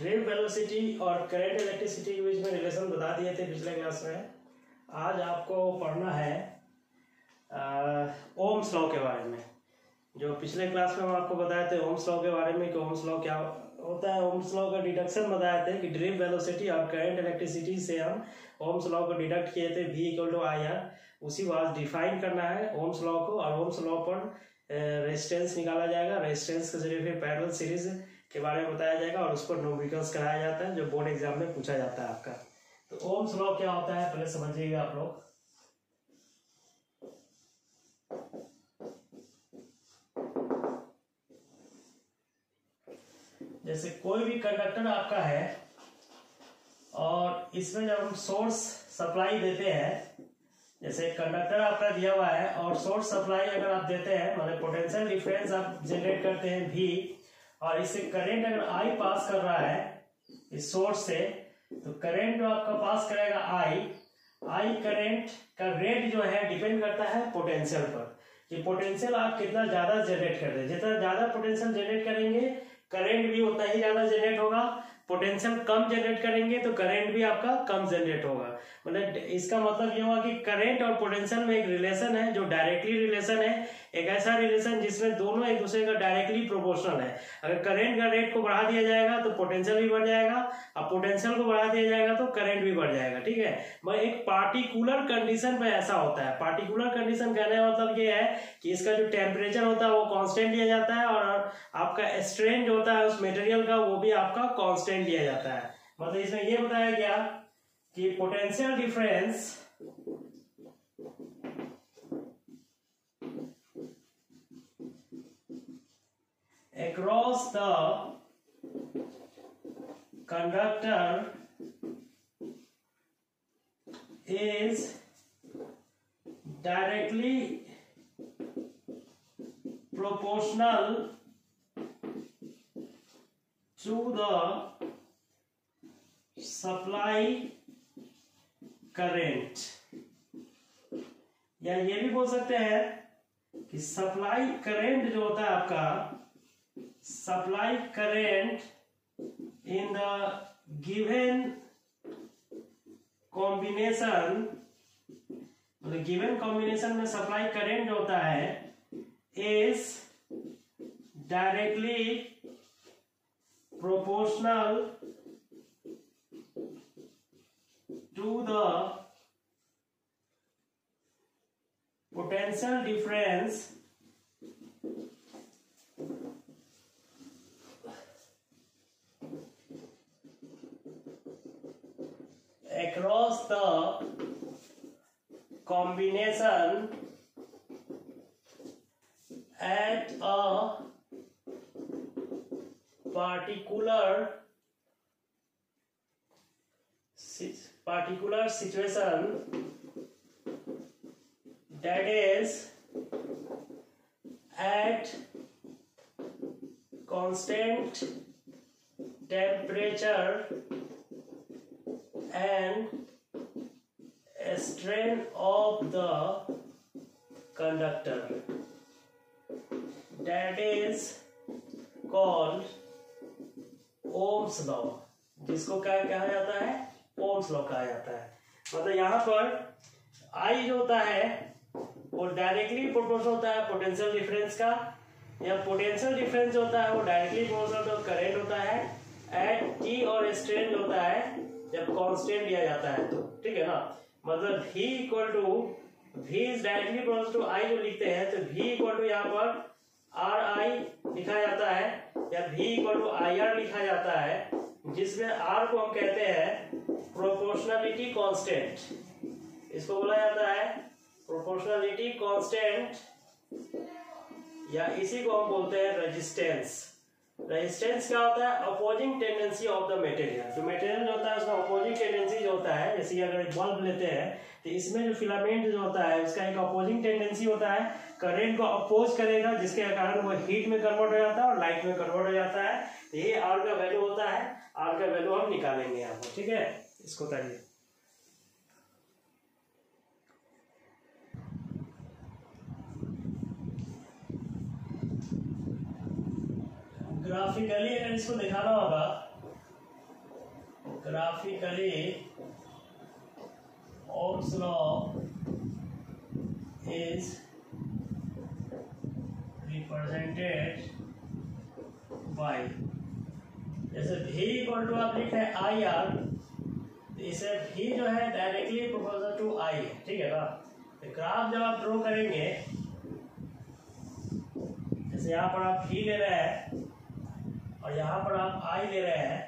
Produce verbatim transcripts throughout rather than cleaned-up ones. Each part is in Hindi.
ड्रिफ्ट वेलोसिटी और करंट इलेक्ट्रिसिटी के बीच में रिलेशन बता दिए थे पिछले क्लास में। आज आपको पढ़ना है ओम्स लॉ के बारे में। जो पिछले क्लास में हम आपको बताए थे ओम्स लॉ के बारे में कि ओम्स लॉ क्या होता है। ओम्स लॉ का डिडक्शन बताए थे कि ड्रिफ्ट वेलोसिटी और करंट इलेक्ट्रिसिटी से हम ओम्स लॉ को डिडक्ट किए थे, v equal to I R. उसी को आज डिफाइन करना है ओम्स लॉ को, और ओम्स लॉ पर रेजिस्टेंस निकाला जाएगा। रेजिस्टेंस के जरिए फिर पैरेलल सीरीज के बारे में बताया जाएगा और उस पर न्यूमेरिकल्स कराया जाता है जो बोर्ड एग्जाम में पूछा जाता है आपका। तो ओम्स लॉ क्या होता है पहले समझिएगा आप लोग। जैसे कोई भी कंडक्टर आपका है और इसमें जब हम सोर्स सप्लाई देते हैं, जैसे कंडक्टर आपका दिया हुआ है और सोर्स सप्लाई अगर आप देते हैं, मतलब पोटेंशियल डिफरेंस आप जनरेट करते हैं V, और इससे करंट अगर I पास कर रहा है इस सोर्स से, तो करंट जो आपका पास करेगा I, I करंट का रेट जो है डिपेंड करता है पोटेंशियल पर कि पोटेंशियल आप कितना ज्यादा जनरेट कर रहे हैं। जितना ज्यादा पोटेंशियल जनरेट करेंगे करंट भी उतना ही ज्यादा जनरेट होगा। पोटेंशियल कम जनरेट करेंगे तो करंट भी आपका कम जनरेट होगा। मतलब इसका मतलब ये हुआ कि करंट और पोटेंशियल में एक रिलेशन है जो डायरेक्टली रिलेशन है, एक ऐसा रिलेशन जिसमें दोनों एक दूसरे का डायरेक्टली प्रोपोर्शनल है। अगर करंट का रेट को बढ़ा दिया जाएगा तो पोटेंशियल भी बढ़ जाएगा, और पोटेंशियल को बढ़ा दिया जाएगा तो करंट भी बढ़ जाएगा। ठीक है, मगर एक पार्टिकुलर कंडीशन पे ऐसा होता है। पार्टिकुलर कंडीशन कहने का मतलब ये है कि इसका जो टेम्परेचर होता है वो कांस्टेंट लिया जाता है, और आपका स्ट्रेन जो होता है उस मटेरियल का वो भी आपका कांस्टेंट लिया जाता है। मतलब इसमें ये बताया गया कि potential difference across the conductor is directly proportional to the supply current, या ये भी बोल सकते हैं कि सप्लाई करंट जो होता है आपका, supply current in the given combination, मतलब गिवन कॉम्बिनेशन में सप्लाई करंट जो होता है is directly proportional to the potential difference across the combination at a particular particular situation, that is at constant temperature and strain of the conductor, that is called Ohm's law, जिसको क्या कहा जाता है, ओम्स लॉ कहा जाता है। मतलब यहाँ पर I जो होता है वो डायरेक्टली प्रोपोर्शनल होता है पोटेंशियल डिफरेंस का, या पोटेंशियल डिफरेंस जो होता है वो डायरेक्टली प्रोपोर्शनल तो करंट होता है एट टी, और स्ट्रेन जो होता है जब कांस्टेंट लिया जाता है तो। ठीक है ना, मतलब V equal to V is directly proportional to I जो लिखते हैं, तो V इक्वल टू यहाँ पर आर आई लिखा जाता है, या V equal to I R लिखा जाता है, जिसमें R को हम कहते हैं प्रोपोर्शनलिटी कांस्टेंट। इसको बोला जाता है प्रोपोर्शनलिटी कांस्टेंट, या इसी को हम बोलते हैं रेजिस्टेंस। रेजिस्टेंस क्या होता है, opposing tendency of the material. जो मटेरियल जो होता है उसका अपोजिंग टेंडेंसी जो होता है, जैसे अगर एक बल्ब लेते हैं तो इसमें जो फिलामेंट जो होता है उसका एक अपोजिंग टेंडेंसी होता है, करंट को अपोज करेगा, जिसके कारण वो हीट में कन्वर्ट हो जाता है और लाइट में कन्वर्ट हो जाता है। तो ये आर का वैल्यू होता है, आर का वैल्यू हम निकालेंगे यहाँ पर। ठीक है, इसको करिए। ग्राफिकली अगर इसको दिखाना होगा graphically Ohm's law is represented by, जैसे v इक्वल टू आप लिख रहे हैं आई आर, इसे v जो है डायरेक्टली प्रोपोर्शनल टू i है, ठीक है ना। तो ग्राफ जब आप ड्रॉ करेंगे, जैसे यहाँ पर आप v ले रहे हैं और यहाँ पर आप i ले रहे हैं,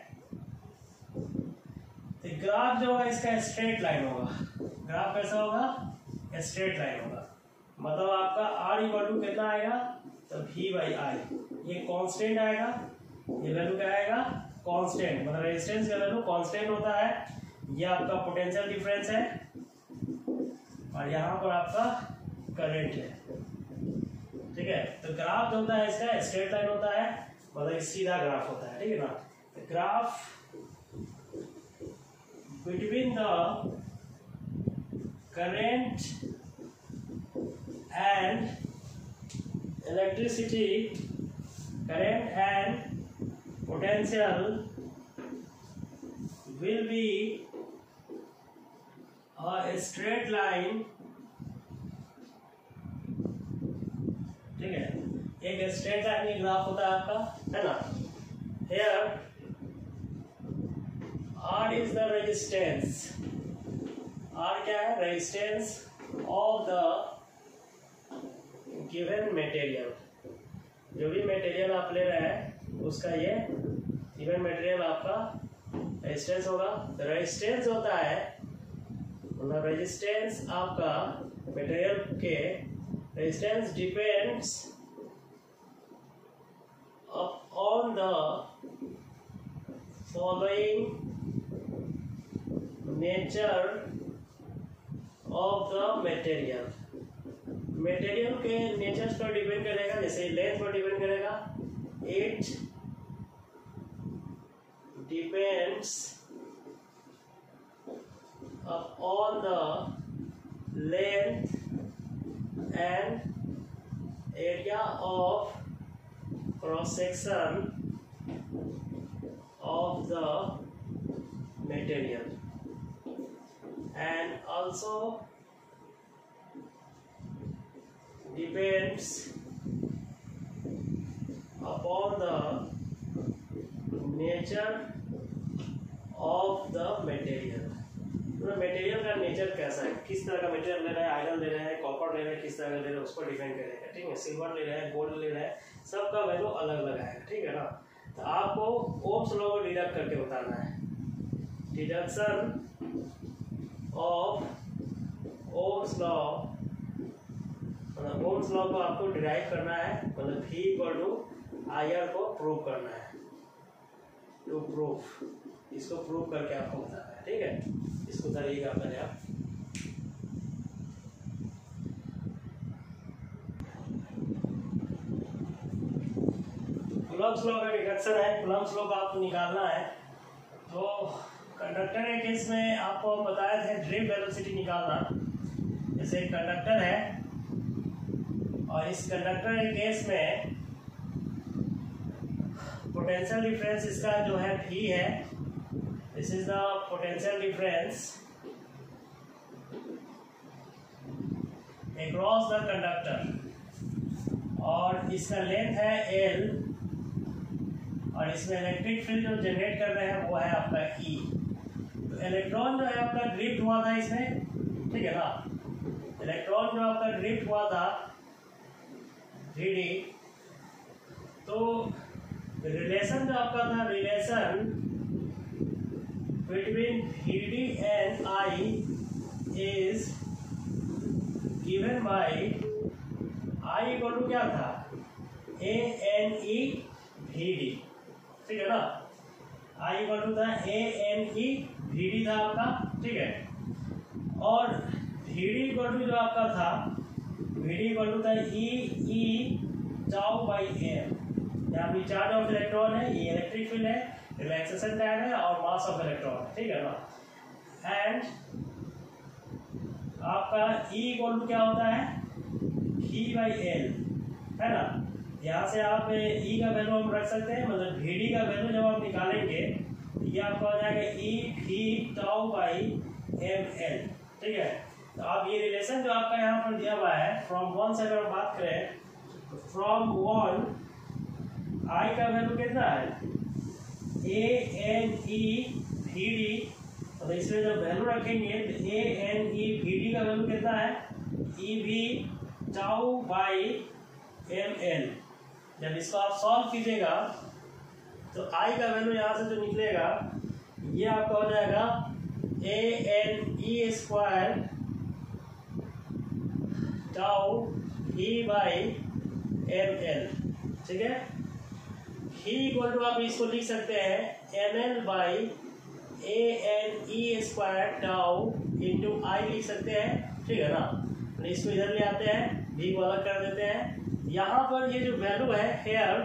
तो ग्राफ जो है इसका स्ट्रेट लाइन होगा। ग्राफ कैसा होगा? स्ट्रेट लाइन होगा। मतलब आपका r इक्वल टू कितना आएगा? तो v बाई आई, ये कांस्टेंट आएगा, ये वैल्यू क्या आएगा? कांस्टेंट, मतलब रेजिस्टेंस का वैल्यू कांस्टेंट होता है। ये आपका पोटेंशियल डिफरेंस है और यहाँ पर आपका करंट है, ठीक है। तो ग्राफ जो होता है इसका स्ट्रेट लाइन होता है, मतलब सीधा ग्राफ होता है, ठीक है ना। Graph between the current and electricity, current and potential will be a straight line, ठीक है। एक स्ट्रेट लाइन का ग्राफ होता है आपका, है ना। Here R is the resistance, R क्या है? Resistance of the given material, जो भी मटेरियल आप ले रहे हैं उसका ये गिवन मटेरियल आपका रेजिस्टेंस होगा। रेजिस्टेंस होता है, मतलब रेजिस्टेंस आपका मटेरियल के resistance depends on the following nature of the material. Material के नेचर पर डिपेंड करेगा, जैसे लेंथ पर डिपेंड करेगा। It depends upon the length and area of cross section of the material, and also depends upon the nature of the material. Material का नेचर कैसा है, किस तरह का मटेरियल ले रहे हैं, आयरन ले रहे हैं, कॉपर ले रहे हैं, किस तरह का ले रहे हैं, उस पर डिपेंड करेगा, ठीक है। सिल्वर ले रहे हैं, गोल्ड ले रहे हैं, सबका वैल्यू अलग अलग आएगा, ठीक है ना। तो आपको ओम्स लॉ को डिडक्ट करके बताना है। डिडक्शन ऑफ ओम्स लॉ, मतलब ओम्स लॉ को आपको डिराइव करना है, मतलब v equal to I R को प्रूव करना है। टू प्रूफ, इसको प्रूव करके आपको बताना है, ठीक है। इसको करिएगा पहले आप। कूलम्ब्स लॉ का डिडक्शन है, कूलम्ब्स लॉ का आपको निकालना है। तो कंडक्टर के केस में आपको हम बताए थे ड्रिफ्ट वेलोसिटी निकालना। जैसे एक कंडक्टर है और इस कंडक्टर के केस में पोटेंशियल डिफरेंस इसका जो है v है। This is the potential difference across the conductor, और इसका लेंथ है l, और इसमें इलेक्ट्रिक फील्ड जो जनरेट कर रहे हैं वो है आपका E। तो इलेक्ट्रॉन जो है आपका ड्रिफ्ट हुआ था इसमें, ठीक है ना। इलेक्ट्रॉन जो आपका ड्रिफ्ट हुआ था थ्री डी, तो रिलेशन जो आपका था, relation between V D and I is given by I equal to क्या था? A N E V D, ठीक है ना। I इक्वल टू था A N E V D था आपका, ठीक है। और V D इक्वल टू जो आपका था, V D इक्वल टू था E E tau by M। यहाँ पे चार्ज ऑफ इलेक्ट्रॉन है, ये इलेक्ट्रिक फील्ड है, रिलैक्सेशन टाइम है, और मास ऑफ इलेक्ट्रॉन है, ठीक है ना। एंड आपका E इक्वल टू क्या होता है? V बाई एल, है ना। यहाँ से आप E का वैल्यू हम रख सकते हैं, मतलब V D का वैल्यू जब आप निकालेंगे, ये आपका हो जाएगा ई भी टाउ बाई एम एल। ठीक है, तो अब ये रिलेशन जो आपका यहाँ पर दिया हुआ है, फ्रॉम वन से अगर बात करें तो फ्रॉम वन आई का वैल्यू कितना है A N E V D, तो इसमें जब वैल्यू रखेंगे तो A N E V D का वैल्यू कितना है E V tau by M L. जब इसको आप सॉल्व कीजिएगा तो आई का वैल्यू यहाँ से जो निकलेगा ये आपका हो जाएगा A N E square tau ही बाई एम एल। ठीक है, ही इक्वल टू आप इसको लिख सकते हैं M L by A N E square tau into I लिख सकते हैं। ठीक है ना, तो इसको इधर ले आते हैं, भी को अलग कर देते हैं। यहाँ पर ये जो वैल्यू है here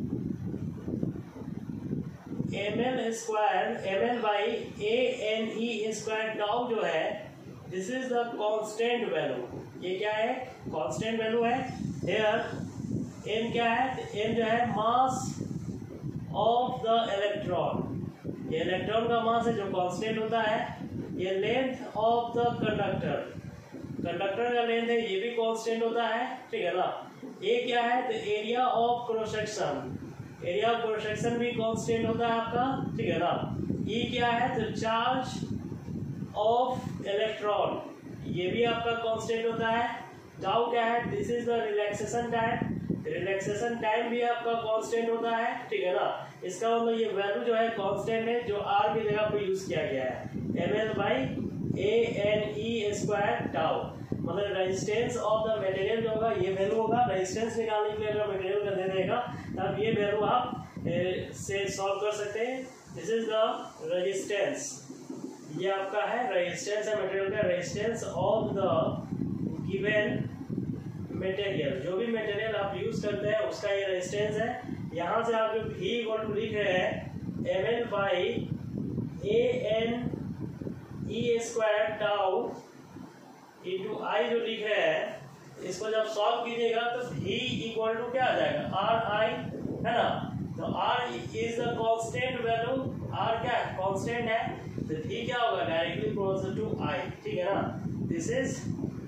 M L square M L by A N E square tau जो है this is the constant value. ये क्या है कांस्टेंट वैल्यू है। हेयर एम क्या है, एम जो है मास ऑफ द इलेक्ट्रॉन, ये इलेक्ट्रॉन का मास है जो कांस्टेंट होता है। ये length of the conductor, conductor का लेंथ है ये भी कांस्टेंट होता है। ठीक है ना, ये क्या है तो area of cross section, area of cross section भी कांस्टेंट होता है आपका। ठीक है ना, ये क्या है तो चार्ज ऑफ इलेक्ट्रॉन, ये भी आपका कांस्टेंट होता है। टाउ क्या है, this is the relaxation time, relaxation time भी आपका कांस्टेंट होता है। ठीक है ना, इसका मतलब ये वैल्यू जो है कांस्टेंट है जो आर की जगह पर यूज किया गया है M L by A N E square tau. मतलब रेजिस्टेंस ऑफ द मटेरियल जो होगा ये वैल्यू होगा, रेजिस्टेंस निकालने के लिए अगर मटेरियल का दे देगा तब ये वैल्यू आप ए, से सॉल्व कर सकते हैं। दिस इज द रेजिस्टेंस, ये आपका है रेजिस्टेंस है मटेरियल का, resistance of the given material, जो भी मटेरियल आप यूज करते हैं उसका ये रेजिस्टेंस है। यहाँ से आप जो भी इक्वल टू लिख रहे हैं M L by A N E square tau into I जो लिख रहे हैं, इसको जब सॉल्व कीजिएगा तो भी इक्वल टू क्या आ जाएगा आर आई, है ना। तो R is the constant value, R क्या है कांस्टेंट है, तो भी क्या होगा डायरेक्टली प्रोपोर्शनल टू आई। ठीक है ना, this is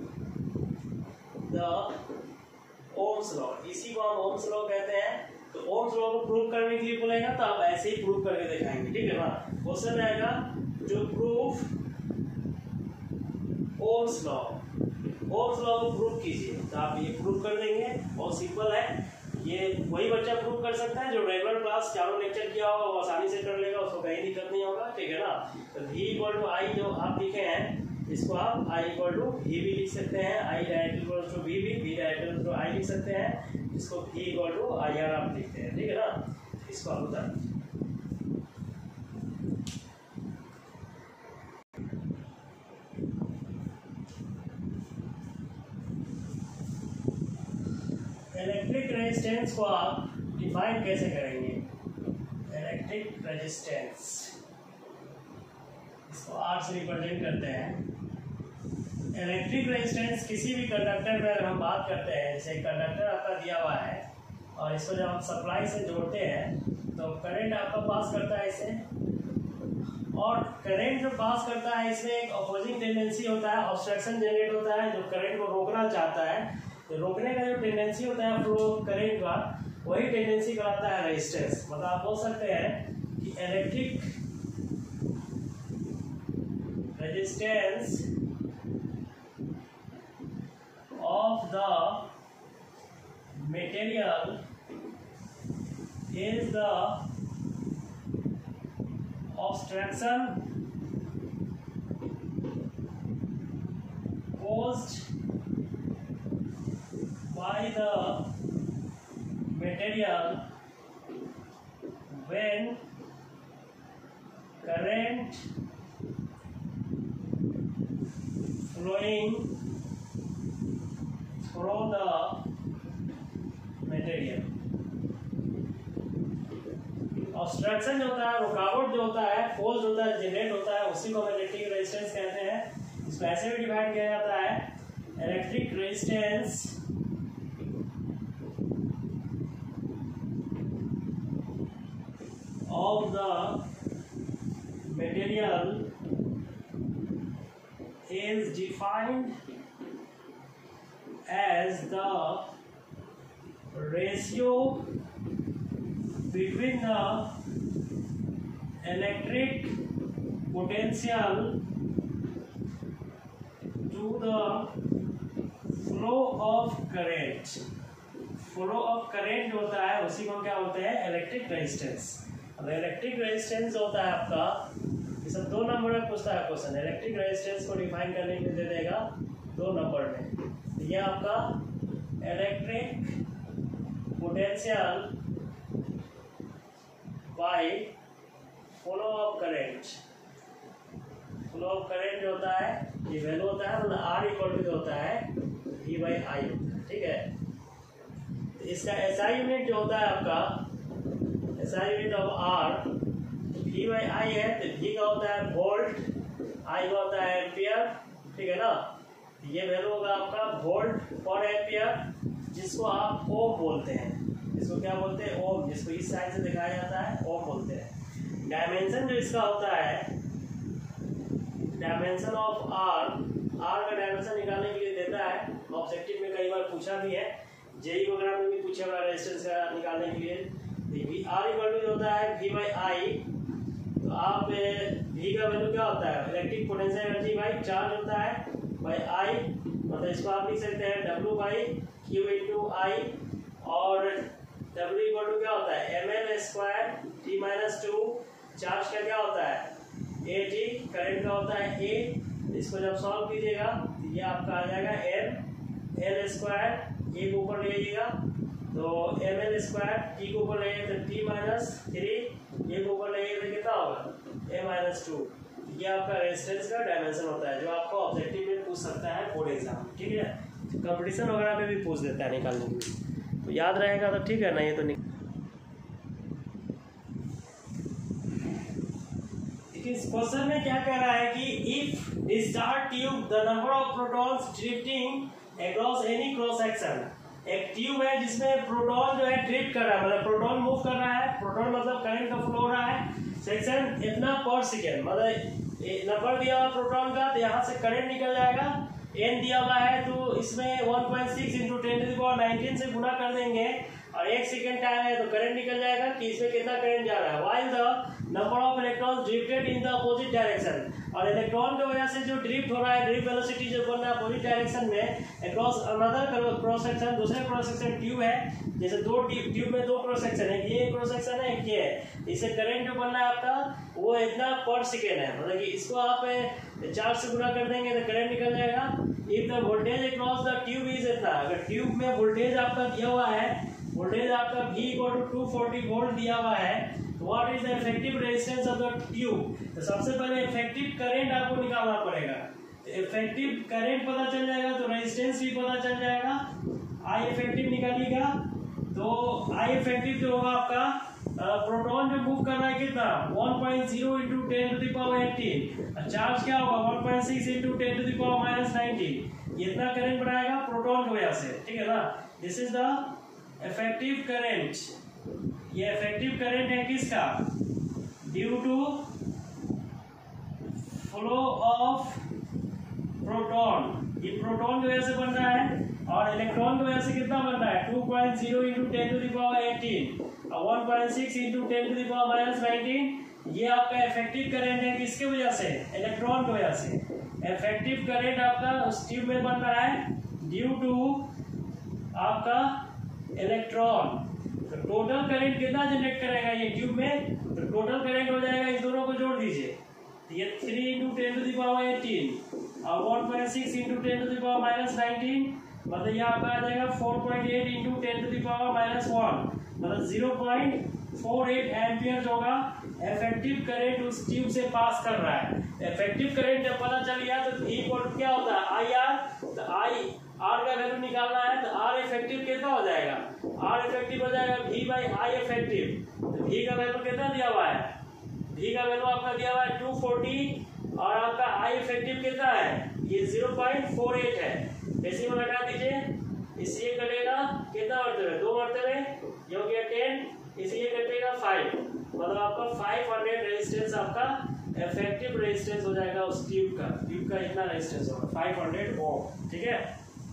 the Ohm's law, इसी को हम ओम्स लॉ कहते हैं। तो ओम्स लॉ को प्रूव करने के लिए बोलेगा तो आप ऐसे ही प्रूव करके दिखाएंगे। ठीक है ना, क्वेश्चन रहेगा जो proof Ohm's law, Ohm's law को प्रूव कीजिए, तो आप ये प्रूव कर देंगे। बहुत सिंपल है, ये वही बच्चा प्रूव कर सकता है जो रेगुलर क्लास चारों लेक्चर किया होगा वो आसानी से कर लेगा, उसको कहीं दिक्कत नहीं होगा। ठीक है ना, तो v इक्वल टू आई जो आप लिखे हैं इसको आप i इक्वल टू वी भी लिख सकते हैं, i direct equal to V भी, v direct equal to i लिख सकते हैं, इसको v equal to I R आप लिखते हैं। ठीक है ना, इसको आप बता इलेक्ट्रिक रेजिस्टेंस को आप डिफाइन कैसे करेंगे। इलेक्ट्रिक रेजिस्टेंस इसको आर से रिप्रेजेंट करते हैं। इलेक्ट्रिक रेजिस्टेंस किसी भी कंडक्टर में अगर हम बात करते हैं, जैसे कंडक्टर आपका दिया हुआ है और इसको जब हम सप्लाई से जोड़ते हैं तो करंट आपका पास करता है इसे, और करंट जो पास करता है इसमें एक अपोजिंग टेंडेंसी होता है, ऑब्स्ट्रक्शन जनरेट होता है जो करंट को रोकना चाहता है। तो रोकने का जो टेंडेंसी होता है फ्लो करंट का, वही टेंडेंसी कराता है रेजिस्टेंस। मतलब आप बोल सकते हैं कि electric resistance of the material is the obstruction caused by the material when current flowing through the material। Obstruction जो होता है, रुकावट जो होता है, फोर्स होता है, जनरेट होता है, उसी को हम इलेक्ट्रिक रेजिस्टेंस कहते हैं। इसको ऐसे भी डिवाइड किया जाता है electric resistance of the material is defined as the ratio between the electric potential to the flow of current. Flow of current होता है उसी को क्या बोलते हैं, इलेक्ट्रिक रेजिस्टेंस। अब इलेक्ट्रिक रेजिस्टेंस होता है आपका, ये सब दो नंबर में पूछता है क्वेश्चन। इलेक्ट्रिक रेजिस्टेंस को डिफाइन करने के लिए दे देगा दो नंबर में। ये आपका electric potential by flow of current. Flow of current जो होता है ये वैल्यू होता है, मतलब आर इक्वल टू होता है वी बाई आई होता है, ठीक है। इसका एसआई यूनिट जो होता है आपका, SI unit of R V by I है, तो वी का होता है वोल्ट, आई का होता है एम्पियर, ठीक है ना। ये वैल्यू होगा आपका वोल्ट पर एम्पियर, जिसको आप ओम बोलते हैं। इसको क्या बोलते हैं, ओम, जिसको इस साइड से दिखाया जाता है ओम बोलते हैं। डायमेंशन जो इसका होता है, डायमेंशन ऑफ आर, आर का डायमेंशन निकालने के लिए देता है, ऑब्जेक्टिव में कई बार पूछा भी है, जेई वगैरह में भी पूछा हुआ रेजिस्टेंस का निकालने के लिए। आर इक्वल टू होता है वी बाई आई, तो आप वी का वैल्यू क्या होता है, electric potential energy by charge होता है बाई आई, मतलब इसको आप लिख सकते हैं W by Q into I, और डब्ल्यू इक्वल टू क्या होता है M L square T minus two, charge का क्या होता है ए टी, करंट का होता है ए। इसको जब सॉल्व कीजिएगा ये आपका आ जाएगा एम एल स्क्वायर, ए को ऊपर ले जाइएगा तो एम एल स्क्वायर, टी को ऊपर ले जाइए तो टी माइनस थ्री, ए को ऊपर ले जाइए तो कितना होगा ए माइनस टू। ये आपका रेजिस्टेंस का डायमेंशन होता है, जो आपको ऑब्जेक्टिव में पूछ सकता है बोर्ड एग्जाम, ठीक है। कंपटीशन वगैरह में भी पूछ देता है निकालने के लिए, तो याद रहेगा तो ठीक है ना। ये तो इस क्वेश्चन में क्या कह रहा है कि if discharge tube the number of protons drifting across any cross section. एक ट्यूब है जिसमें प्रोटॉन जो है ड्रिफ्ट कर रहा है, मतलब प्रोटॉन मूव कर रहा है, प्रोटॉन मतलब करंट का फ्लो हो रहा है, सेक्शन इतना पर सेकेंड, मतलब नंबर दिया हुआ प्रोटॉन का, तो यहाँ से करंट निकल जाएगा। एन दिया हुआ है तो इसमें one point six into ten to the power nineteen से गुना कर देंगे, और एक सेकेंड टाइम है तो करंट निकल जाएगा कि इसमें कितना करंट जा रहा है। While the number of electrons drifted in the opposite direction, और इलेक्ट्रॉन की वजह से जो ड्रिफ्ट हो रहा है, ड्रिफ्ट वेलोसिटी जो बन रहा है अपोजिट डायरेक्शन में अक्रॉस अनदर क्रॉस सेक्शन, दूसरे क्रॉस सेक्शन ट्यूब है, जैसे दो ट्यूब में दो क्रॉस सेक्शन है, ये क्रॉस सेक्शन है एक ये है, इससे करंट जो बन रहा है आपका वो इतना पर सेकेंड है, मतलब कि इसको आप चार से गुना कर देंगे तो करंट निकल जाएगा। If the voltage across the tube is इतना, अगर ट्यूब में वोल्टेज आपका दिया हुआ है, वोल्टेज आपका V equal to two forty volt दिया हुआ है, तो what is the effective resistance of the tube. तो सबसे पहले इफेक्टिव करंट आपको निकालना पड़ेगा। इफेक्टिव करंट पता चल जाएगा तो रेजिस्टेंस भी पता चल जाएगा। आई इफेक्टिव निकालिएगा तो आई इफेक्टिव जो होगा आपका, प्रोटॉन जो मूव कर रहा है कितना one point zero into ten to the power eighteen, charge क्या होगा one point six into ten to the power minus nineteen, ये इतना करंट बनाएगा प्रोटॉन की वजह से, ठीक है ना। This is the effective current. ये इफेक्टिव करंट है किसका, due to flow of proton, ये प्रोटॉन की वजह से बन रहा है, और इलेक्ट्रॉन की वजह से कितना बन रहा है two point zero into ten to the power eighteen और one point six into ten to the power minus nineteen. ये आपका इफेक्टिव करंट है किसके वजह से, इलेक्ट्रॉन की वजह से। इफेक्टिव करंट आपका उस ट्यूब में बन रहा है ड्यू टू आपका इलेक्ट्रॉन। तो टोटल करंट कितना जनरेट करेगा ये ट्यूब में, तो टोटल करंट हो जाएगा, इस दोनों को जोड़ दीजिए, ये three into ten to the power eighteen और one point six into ten to the power minus nineteen, मतलब यहाँ पे आ जाएगा four point eight into ten to the power minus one, मतलब zero point four eight ampere होगा इफेक्टिव करंट उस ट्यूब से पास कर रहा है। इफेक्टिव करंट जब पता चल गया तो V इक्वल टू क्या होता है आई आर, तो आई आर का वैल्यू निकालना है, तो आर इफेक्टिव कितना हो जाएगा, आर इफेक्टिव हो जाएगा V बाई आई इफेक्टिव। तो V का वैल्यू कितना दिया हुआ है, V का वैल्यू आपका दिया हुआ है टू फोर्टी और आपका आई इफेक्टिव कितना है, ये ज़ीरो पॉइंट फोर एट है। इसी में लगा दीजिए, इसलिए कटेगा कितना मरतबे, दो मरतबे, ये हो गया टेन, इसलिए कटेगा फाइव, मतलब आपका फाइव हंड्रेड रेजिस्टेंस आपका इफेक्टिव रेजिस्टेंस हो जाएगा उस ट्यूब का, ट्यूब का इतना रेजिस्टेंस होगा फाइव हंड्रेड ओम, ठीक है।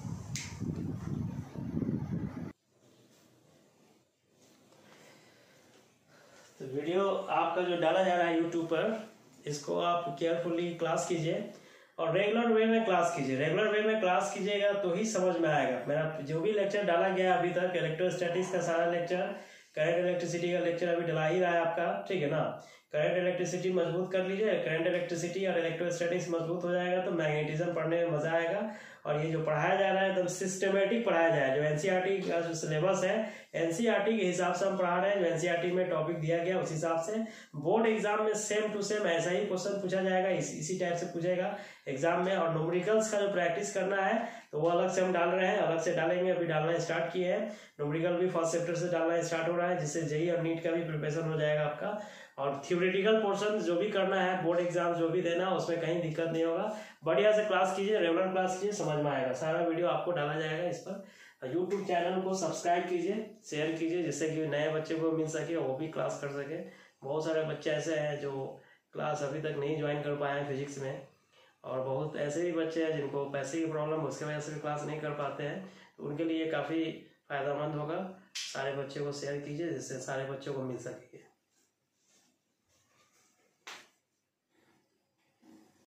तो वीडियो आपका जो डाला जा रहा है यूट्यूब पर, इसको आप केयरफुली क्लास कीजिए और रेगुलर वे में क्लास कीजिए। रेगुलर वे में क्लास कीजिएगा तो ही समझ में आएगा। मेरा जो भी लेक्चर डाला गया अभी तक, इलेक्ट्रोस्टैटिक्स का सारा लेक्चर, करंट इलेक्ट्रिसिटी का लेक्चर अभी डला ही रहा है आपका, ठीक है ना। करंट इलेक्ट्रिसिटी मजबूत कर लीजिए, करंट इलेक्ट्रिसिटी और इलेक्ट्रोस्टैटिक्स मजबूत हो जाएगा तो मैग्नेटिज्म पढ़ने में मजा आएगा। और ये जो पढ़ाया जा रहा है एकदम सिस्टमेटिक पढ़ाया जाए। जो एनसीईआरटी का जो सिलेबस है, एनसीईआरटी के हिसाब से हम पढ़ा रहे हैं। जो एनसीईआरटी में टॉपिक दिया गया उस हिसाब से बोर्ड एग्जाम में सेम टू सेम ऐसा ही क्वेश्चन पूछा जाएगा, इस, इसी टाइप से पूछेगा एग्जाम में। और न्यूमेरिकल्स का जो प्रैक्टिस करना है तो वो अलग से हम डाल रहे हैं, अलग से डालेंगे, अभी डालना स्टार्ट किए हैं। न्यूमेरिकल भी फर्स्ट चैप्टर से डालना स्टार्ट हो रहा है, जिससे जेईई और नीट का भी प्रिपरेशन हो जाएगा आपका। और थ्योरेटिकल पोर्शन जो भी करना है, बोर्ड एग्जाम जो भी देना, उसमें कहीं दिक्कत नहीं होगा। बढ़िया से क्लास कीजिए, रेगुलर क्लास कीजिए, समझ में आएगा। सारा वीडियो आपको डाला जाएगा इस पर। यूट्यूब चैनल को सब्सक्राइब कीजिए, शेयर कीजिए, जिससे कि नए बच्चे को मिल सके, वो भी क्लास कर सके। बहुत सारे बच्चे ऐसे हैं जो क्लास अभी तक नहीं ज्वाइन कर पाए हैं फिजिक्स में, और बहुत ऐसे भी बच्चे हैं जिनको पैसे की प्रॉब्लम, उसके वजह से भी क्लास नहीं कर पाते हैं। तो उनके लिए काफ़ी फायदेमंद होगा। सारे बच्चों को शेयर कीजिए, जिससे सारे बच्चों को मिल सके।